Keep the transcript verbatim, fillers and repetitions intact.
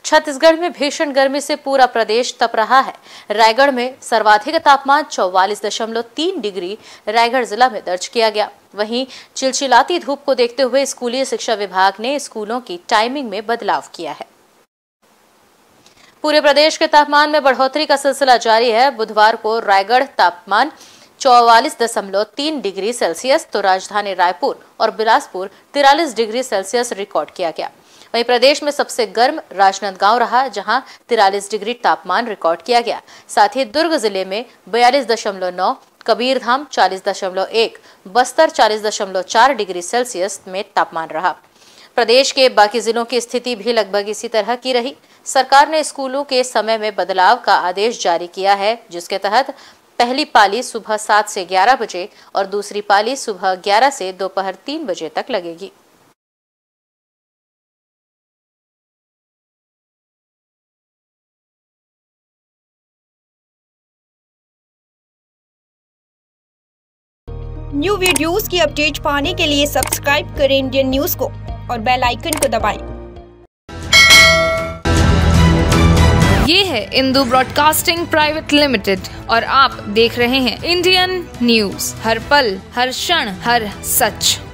छत्तीसगढ़ में भीषण गर्मी से पूरा प्रदेश तप रहा है। रायगढ़ में सर्वाधिक तापमान चौवालीस दशमलव तीन डिग्री रायगढ़ जिला में दर्ज किया गया। वहीं चिलचिलाती धूप को देखते हुए स्कूली शिक्षा विभाग ने स्कूलों की टाइमिंग में बदलाव किया है। पूरे प्रदेश के तापमान में बढ़ोतरी का सिलसिला जारी है। बुधवार को रायगढ़ तापमान चौवालीस दशमलव तीन डिग्री सेल्सियस तो राजधानी रायपुर और बिलासपुर तिरालीस डिग्री सेल्सियस रिकॉर्ड किया गया। वहीं प्रदेश में सबसे गर्म राजनांदगांव रहा, जहां तिरालीस डिग्री तापमान रिकॉर्ड किया गया। साथ ही दुर्ग जिले में बयालीस दशमलव नौ, कबीरधाम चालीस दशमलव एक, बस्तर चालीस दशमलव चार डिग्री सेल्सियस में तापमान रहा। प्रदेश के बाकी जिलों की स्थिति भी लगभग इसी तरह की रही। सरकार ने स्कूलों के समय में बदलाव का आदेश जारी किया है, जिसके तहत पहली पाली सुबह सात से ग्यारह बजे और दूसरी पाली सुबह ग्यारह से दोपहर तीन बजे तक लगेगी। न्यू वीडियोस की अपडेट पाने के लिए सब्सक्राइब करें इंडियन न्यूज को और बेल आइकन को दबाएं। ये है इंदू ब्रॉडकास्टिंग प्राइवेट लिमिटेड और आप देख रहे हैं इंडियन न्यूज, हर पल, हर क्षण, हर सच।